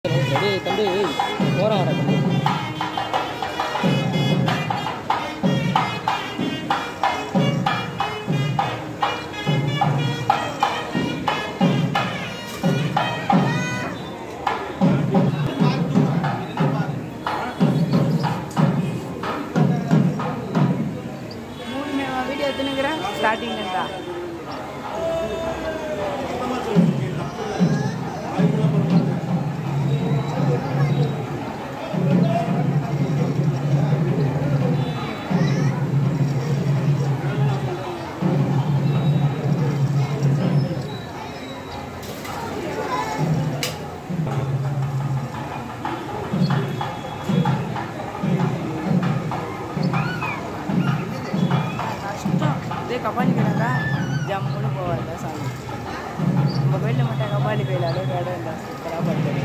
டேய் தம்பி போறான் தம்பி. வீடியோ எடுத்துனுக்கிறேன் ஸ்டார்டிங் இருந்தா கபாலி பேனா ஜம்முன்னு போவாங்க சாமி நம்ம கோயிலில் மட்டும் கபாலி பேயிலாலே கடை இல்லை சூப்பராக பார்த்து